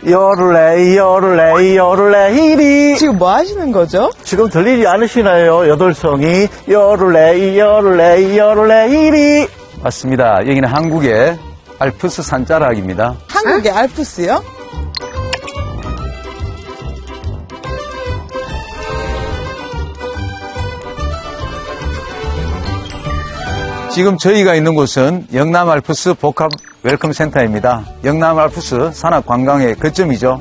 요를레이 요를레이 요를레이리. 지금 뭐 하시는 거죠? 지금 들리지 않으시나요? 여덟성이 요를레이 요를레이 요를레이리. 맞습니다. 여기는 한국의 알프스 산자락입니다. 한국의 알프스요? 지금 저희가 있는 곳은 영남 알프스 복합 웰컴 센터입니다. 영남 알프스 산악 관광의 거점이죠.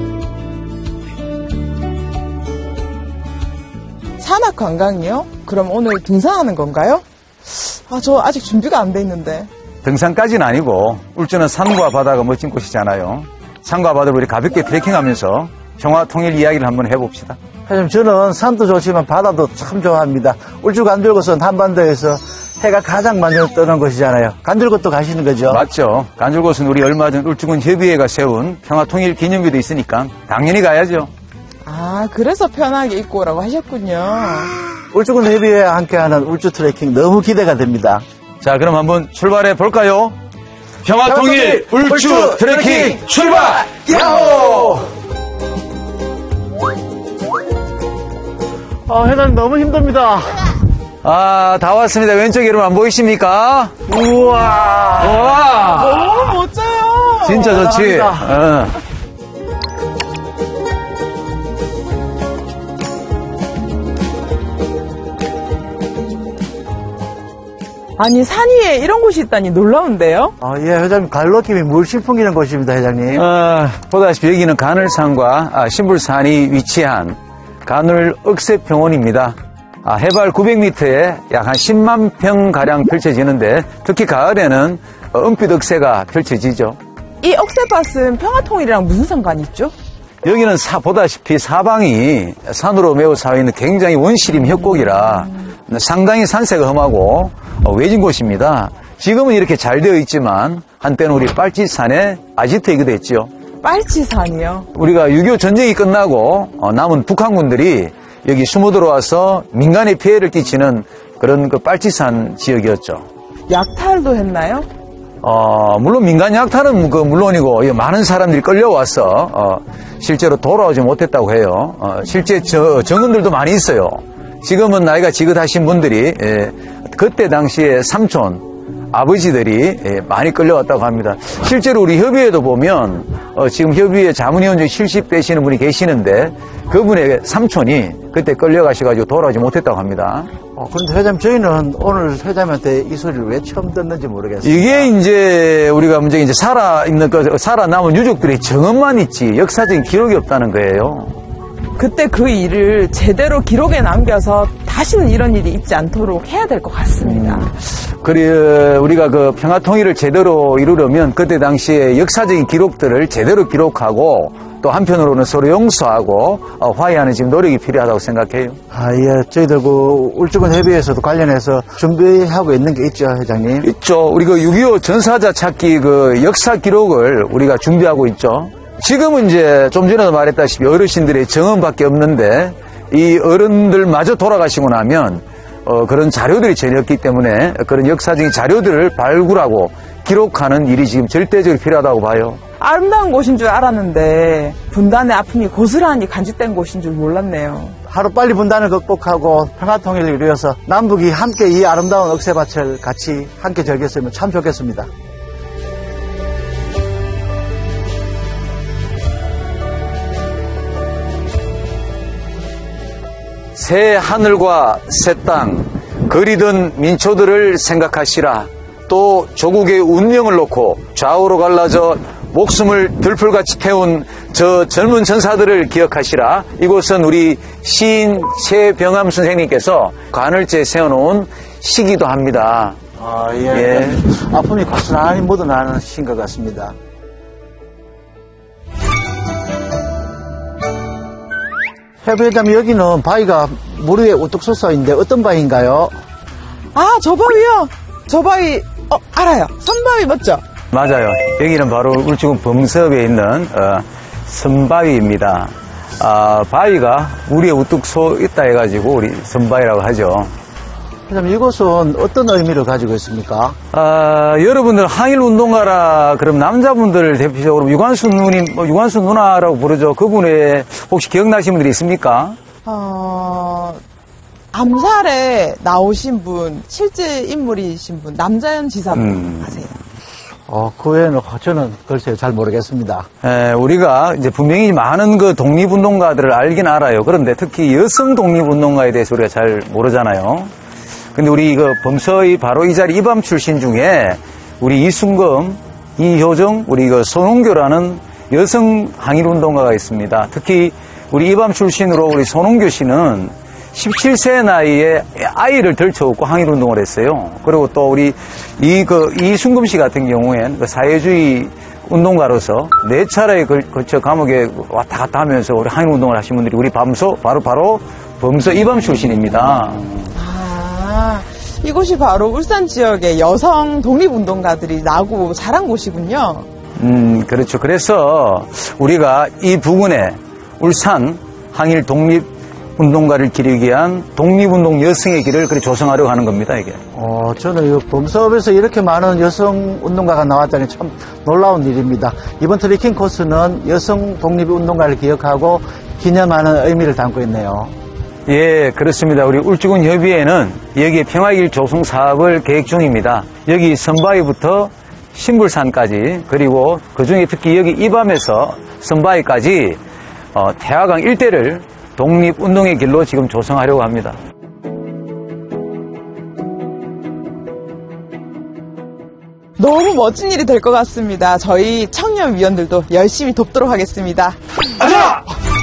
산악 관광이요? 그럼 오늘 등산하는 건가요? 저 아직 준비가 안 돼 있는데. 등산까지는 아니고 울주는 산과 바다가 멋진 곳이잖아요. 산과 바다를 우리 가볍게 트레킹하면서 평화통일 이야기를 한번 해봅시다. 사장님, 저는 산도 좋지만 바다도 참 좋아합니다. 울주 간절곶은 한반도에서 해가 가장 많이 뜨는 곳이잖아요. 간절곶도 가시는 거죠? 맞죠. 간절곶은 우리 얼마 전 울주군 협의회가 세운 평화통일 기념비도 있으니까 당연히 가야죠. 그래서 편하게 입고 오라고 하셨군요. 울주군 협의회와 함께하는 울주 트레킹 너무 기대가 됩니다. 자, 그럼 한번 출발해 볼까요? 평화통일 울주 트레킹 출발! 야호! 회장님 너무 힘듭니다. 다 왔습니다. 왼쪽 여러분 안 보이십니까? 우와! 너무 멋져요. 진짜 좋지? 아니, 산 위에 이런 곳이 있다니 놀라운데요? 예, 회장님, 갈로김이 물씬 풍기는 곳입니다, 회장님. 보다시피 여기는 가늘산과 신불산이 위치한 가늘 억새평원입니다. 해발 900m에 약 한 10만 평가량 펼쳐지는데 특히 가을에는 은빛 억새가 펼쳐지죠. 이 억새밭은 평화통일이랑 무슨 상관이 있죠? 여기는 보다시피 사방이 산으로 메워 쌓여있는 굉장히 원시림 협곡이라 상당히 산세가 험하고 외진 곳입니다. 지금은 이렇게 잘 되어 있지만 한때는 우리 빨치산의 아지트이기도 했죠. 빨치산이요? 우리가 6.25 전쟁이 끝나고 남은 북한군들이 여기 숨어 들어와서 민간에 피해를 끼치는 그런 그 빨치산 지역이었죠. 약탈도 했나요? 물론 민간 약탈은 물론이고 많은 사람들이 끌려와서 실제로 돌아오지 못했다고 해요. 실제 증언들도 많이 있어요. 지금은 나이가 지긋하신 분들이 그때 당시에 삼촌, 아버지들이 많이 끌려왔다고 합니다. 실제로 우리 협의회도 보면 지금 협의회 자문위원 중 70 되시는 분이 계시는데 그분의 삼촌이 그때 끌려가셔가지고 돌아오지 못했다고 합니다. 그런데 회장님, 저희는 오늘 회장님한테 이 소리를 왜 처음 듣는지 모르겠어요. 이게 이제 우리가 문제 이제 살아남은 유족들의 증언만 있지 역사적인 기록이 없다는 거예요. 그때 그 일을 제대로 기록에 남겨서 다시는 이런 일이 있지 않도록 해야 될 것 같습니다. 우리가 그 평화통일을 제대로 이루려면 그때 당시에 역사적인 기록들을 제대로 기록하고 또 한편으로는 서로 용서하고 화해하는 지금 노력이 필요하다고 생각해요. 예. 저희들 울주군 협의회에서도 관련해서 준비하고 있는 게 있죠, 회장님? 있죠. 우리 6.25 전사자 찾기 역사 기록을 우리가 준비하고 있죠. 지금은 이제 좀 전에도 말했다시피 어르신들의 증언밖에 없는데 이 어른들마저 돌아가시고 나면 그런 자료들이 전혀 없기 때문에 그런 역사적인 자료들을 발굴하고 기록하는 일이 지금 절대적으로 필요하다고 봐요. 아름다운 곳인 줄 알았는데 분단의 아픔이 고스란히 간직된 곳인 줄 몰랐네요. 하루빨리 분단을 극복하고 평화통일을 이루어서 남북이 함께 이 아름다운 억새밭을 같이 함께 즐겼으면 참 좋겠습니다. 새 하늘과 새 땅, 거리던 민초들을 생각하시라. 또 조국의 운명을 놓고 좌우로 갈라져 목숨을 들풀같이 태운 저 젊은 전사들을 기억하시라. 이곳은 우리 시인 최병암 선생님께서 관을째 세워놓은 시기도 합니다. 예. 아픔이 고스란히 묻어나는 시인 것 같습니다. 회장님, 여기는 바위가 물 위에 우뚝 솟아 있는데 어떤 바위인가요? 저 바위요? 저 바위, 알아요. 선바위 맞죠? 맞아요. 여기는 바로 울주군 범석에 있는 선바위입니다. 바위가 물 위에 우뚝 솟 있다 해가지고 우리 선바위라고 하죠. 그럼 이곳은 어떤 의미를 가지고 있습니까? 여러분들 항일 운동가라 그럼 남자분들 대표적으로 유관순 누님, 유관순 누나라고 부르죠. 그분의 혹시 기억나시는 분들이 있습니까? 암살에 나오신 분, 실제 인물이신 분, 남자연 지사분 아세요? 그 외에는 저는 글쎄요, 잘 모르겠습니다. 우리가 이제 분명히 많은 그 독립운동가들을 알긴 알아요. 그런데 특히 여성 독립운동가에 대해서 우리가 잘 모르잖아요. 근데 우리 그 범서의 바로 이 자리 이밤 출신 중에 우리 이순금, 이효정, 우리 그 손홍교라는 여성 항일운동가가 있습니다. 특히 우리 이밤 출신으로 우리 손홍교 씨는 17세 나이에 아이를 들쳐업고 항일운동을 했어요. 그리고 또 우리 이순금 씨 같은 경우엔 그 사회주의 운동가로서 4차례에 걸쳐 감옥에 왔다 갔다 하면서 우리 항일운동을 하신 분들이 우리 바로 범서 이밤 출신입니다. 이곳이 바로 울산 지역의 여성 독립운동가들이 나고 자란 곳이군요. 그렇죠. 그래서 우리가 이 부근에 울산 항일 독립운동가를 기리기 위한 독립운동 여성의 길을 그렇게 조성하려고 하는 겁니다, 이게. 저는 이 범서업에서 이렇게 많은 여성 운동가가 나왔다니 참 놀라운 일입니다. 이번 트레킹 코스는 여성 독립운동가를 기억하고 기념하는 의미를 담고 있네요. 예, 그렇습니다. 우리 울주군 협의회는 여기에 평화길 조성 사업을 계획 중입니다. 여기 선바위부터 신불산까지 그리고 그중에 특히 여기 이밤에서 선바위까지 태화강 일대를 독립운동의 길로 지금 조성하려고 합니다. 너무 멋진 일이 될 것 같습니다. 저희 청년위원들도 열심히 돕도록 하겠습니다. 가자!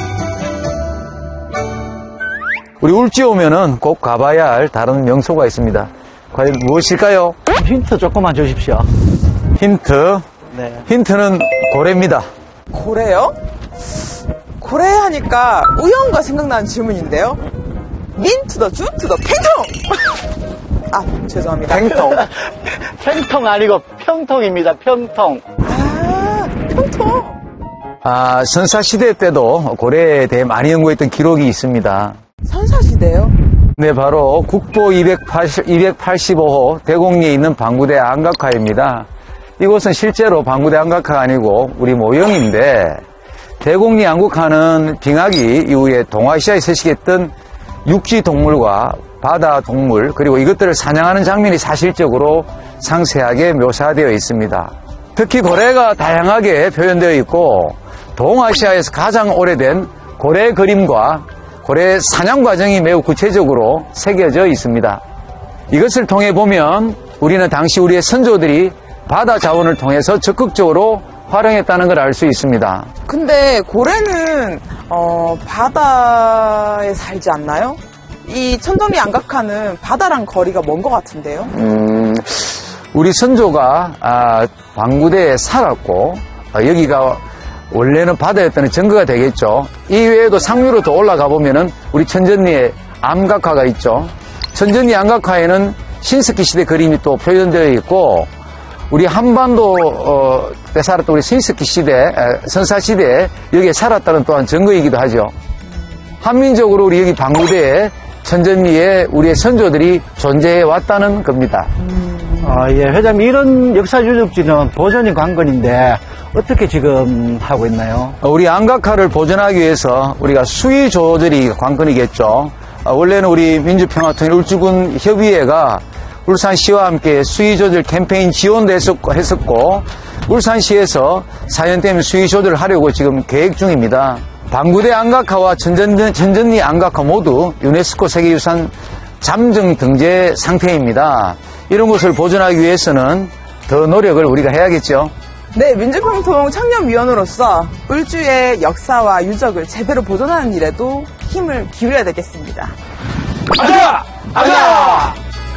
우리 울주에 오면은 꼭 가봐야 할 다른 명소가 있습니다. 과연 무엇일까요? 힌트 조금만 주십시오. 힌트. 네. 힌트는 고래입니다. 고래요? 고래 하니까 우영과 생각나는 질문인데요. 민투더 주투더 팽통! 죄송합니다. 팽통. 팽통 아니고 평통입니다. 평통. 평통. 선사시대 때도 고래에 대해 많이 연구했던 기록이 있습니다. 선사시대요? 네, 바로 국보 285호 대곡리에 있는 방구대 안각화입니다. 이곳은 실제로 방구대 안각화가 아니고 우리 모형인데 대곡리 안각화는 빙하기 이후에 동아시아에 서식했던 육지 동물과 바다 동물 그리고 이것들을 사냥하는 장면이 사실적으로 상세하게 묘사되어 있습니다. 특히 고래가 다양하게 표현되어 있고 동아시아에서 가장 오래된 고래 그림과 고래 사냥 과정이 매우 구체적으로 새겨져 있습니다. 이것을 통해 보면 우리는 당시 우리의 선조들이 바다 자원을 통해서 적극적으로 활용했다는 걸 알 수 있습니다. 근데 고래는 바다에 살지 않나요? 이 천정리 안각화는 바다랑 거리가 먼 것 같은데요? 우리 선조가 방구대에 살았고 여기가 원래는 바다였다는 증거가 되겠죠. 이외에도 상류로 더 올라가 보면은 우리 천전리에 암각화가 있죠. 천전리 암각화에는 신석기 시대 그림이 또 표현되어 있고 우리 한반도 때 살았던 우리 신석기 시대, 선사시대에 여기에 살았다는 또한 증거이기도 하죠. 한민족으로 우리 여기 방구대에 천전리에 우리의 선조들이 존재해 왔다는 겁니다. 예, 회장님, 이런 역사 유적지는 보존이 관건인데 어떻게 지금 하고 있나요? 우리 안각화를 보존하기 위해서 우리가 수위 조절이 관건이겠죠. 원래는 우리 민주평화통일 울주군 협의회가 울산시와 함께 수위 조절 캠페인 지원도 했었고 울산시에서 사연 때문에 수위 조절을 하려고 지금 계획 중입니다. 방구대 안각화와 천전리 안각화 모두 유네스코 세계유산 잠정 등재 상태입니다. 이런 것을 보존하기 위해서는 더 노력을 우리가 해야겠죠. 네, 민주평통 청년위원으로서 울주의 역사와 유적을 제대로 보존하는 일에도 힘을 기울여야 되겠습니다. 가자! 가자!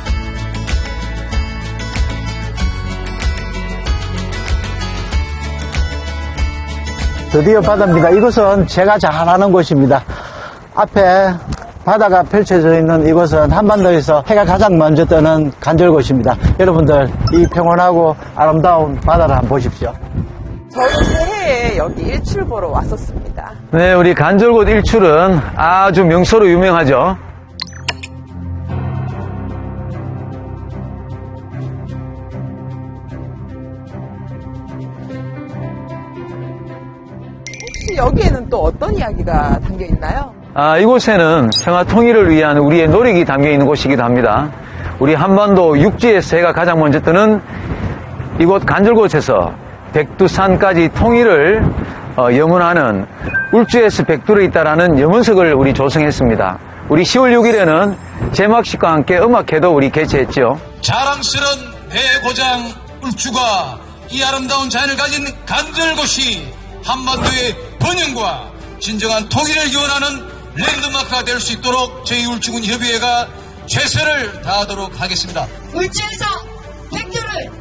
드디어 바다입니다. 이곳은 제가 잘 아는 곳입니다. 앞에 바다가 펼쳐져 있는 이곳은 한반도에서 해가 가장 먼저 뜨는 간절곶입니다. 여러분들 이 평온하고 아름다운 바다를 한번 보십시오. 저희 새해에 여기 일출 보러 왔었습니다. 네, 우리 간절곶 일출은 아주 명소로 유명하죠. 여기에는 또 어떤 이야기가 담겨 있나요? 이곳에는 평화 통일을 위한 우리의 노력이 담겨 있는 곳이기도 합니다. 우리 한반도 육지에서 해가 가장 먼저 뜨는 이곳 간절곶에서 백두산까지 통일을 염원하는 울주에서 백두를 잇다라는 염원석을 우리 조성했습니다. 우리 10월 6일에는 제막식과 함께 음악회도 우리 개최했죠. 자랑스런 내 고장 울주가 이 아름다운 자연을 가진 간절곶이 한반도의 번영과 진정한 통일을 기원하는 랜드마크가 될 수 있도록 저희 울주군 협의회가 최선을 다하도록 하겠습니다. 울주에서 백두를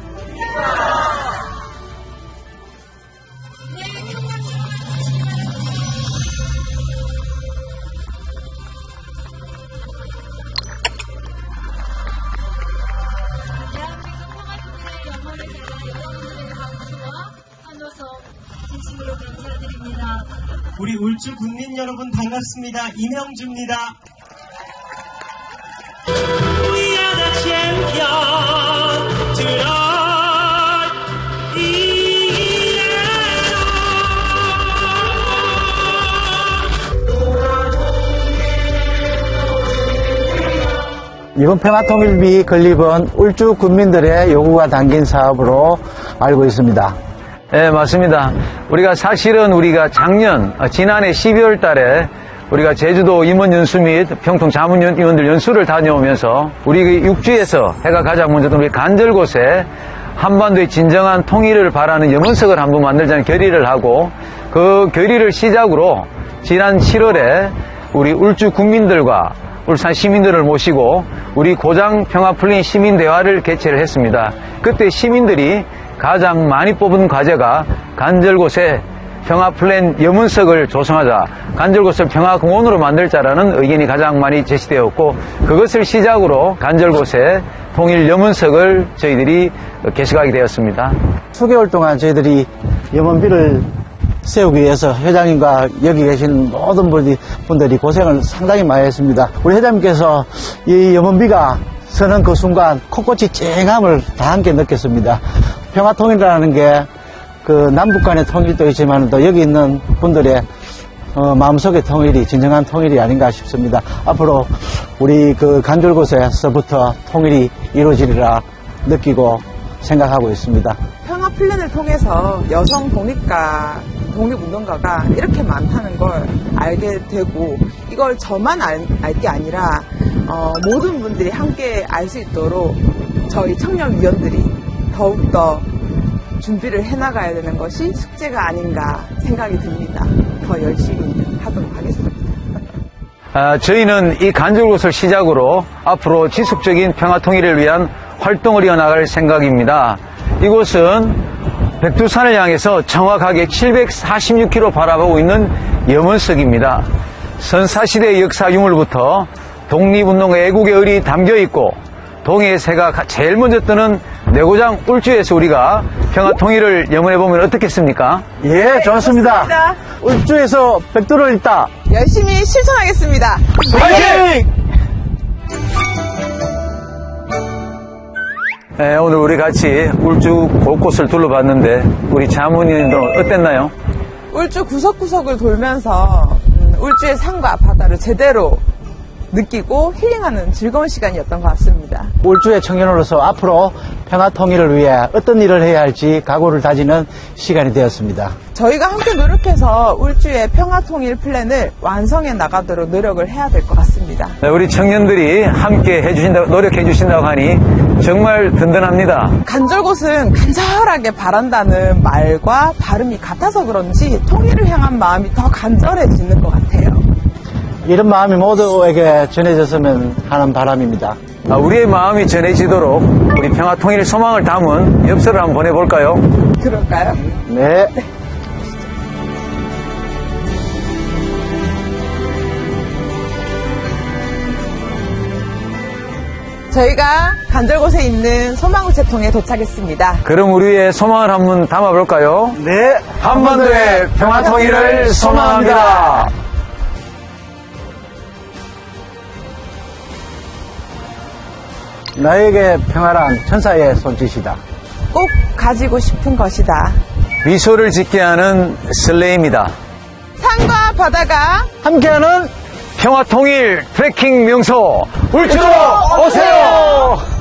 진심으로 감사드립니다. 우리 울주 국민 여러분 반갑습니다. 이명주입니다. We are the champion tonight. 이번 평화통일비 건립은 울주 군민들의 요구가 담긴 사업으로 알고 있습니다. 네, 맞습니다. 우리가 지난해 12월 달에 우리가 제주도 임원 연수 및 평통 자문위원들 연수를 다녀오면서 우리 육지에서 해가 가장 먼저 우리 간절곶에 한반도의 진정한 통일을 바라는 염원석을 한번 만들자는 결의를 하고 그 결의를 시작으로 지난 7월에 우리 울주 국민들과 울산 시민들을 모시고 우리 고장 평화플랜 시민대화를 개최를 했습니다. 그때 시민들이 가장 많이 뽑은 과제가 간절곶에 평화플랜 염원석을 조성하자, 간절곶을 평화공원으로 만들자라는 의견이 가장 많이 제시되었고, 그것을 시작으로 간절곶에 통일 염원석을 저희들이 개식하게 되었습니다. 수개월 동안 저희들이 염원비를 세우기 위해서 회장님과 여기 계신 모든 분들이 고생을 상당히 많이 했습니다. 우리 회장님께서 이 염원비가 서는 그 순간 코끝이 쨍함을 다 함께 느꼈습니다. 평화통일이라는 게 그 남북 간의 통일도 있지만 또 여기 있는 분들의 마음속의 통일이 진정한 통일이 아닌가 싶습니다. 앞으로 우리 그 간절곶에서부터 통일이 이루어지리라 느끼고 생각하고 있습니다. 평화 플랜을 통해서 여성 독립운동가가 이렇게 많다는 걸 알게 되고, 이걸 저만 알 게 아니라 모든 분들이 함께 알 수 있도록 저희 청년위원들이 더욱더 준비를 해나가야 되는 것이 숙제가 아닌가 생각이 듭니다. 더 열심히 하도록 하겠습니다. 저희는 이 간절곶을 시작으로 앞으로 지속적인 평화통일을 위한 활동을 이어나갈 생각입니다. 이곳은 백두산을 향해서 정확하게 746km 바라보고 있는 염원석입니다. 선사시대의 역사 유물부터 독립운동 애국의 의리 담겨있고, 동해새가 제일 먼저 뜨는 내고장 울주에서 우리가 평화통일을 염원해보면 어떻겠습니까? 예, 좋습니다. 울주에서 백두를 잇다. 열심히 실천하겠습니다. 화이팅! 네, 오늘 우리 같이 울주 곳곳을 둘러봤는데 우리 자문위원도 어땠나요? 울주 구석구석을 돌면서 울주의 산과 바다를 제대로 느끼고 힐링하는 즐거운 시간이었던 것 같습니다. 울주의 청년으로서 앞으로 평화통일을 위해 어떤 일을 해야 할지 각오를 다지는 시간이 되었습니다. 저희가 함께 노력해서 울주의 평화통일 플랜을 완성해 나가도록 노력을 해야 될 것 같습니다. 네, 우리 청년들이 함께 노력해 주신다고 하니 정말 든든합니다. 간절곶은 간절하게 바란다는 말과 발음이 같아서 그런지 통일을 향한 마음이 더 간절해지는 것 같아요. 이런 마음이 모두에게 전해졌으면 하는 바람입니다. 우리의 마음이 전해지도록 우리 평화통일 소망을 담은 엽서를 한번 보내볼까요? 그럴까요? 네. 저희가 간절곶에 있는 소망우체통에 도착했습니다. 그럼 우리의 소망을 한번 담아볼까요? 네. 한반도의 평화통일을 소망합니다. 나에게 평화란 천사의 손짓이다. 꼭 가지고 싶은 것이다. 미소를 짓게 하는 설레임이다. 산과 바다가 함께하는 평화통일 트레킹 명소 울주로 오세요.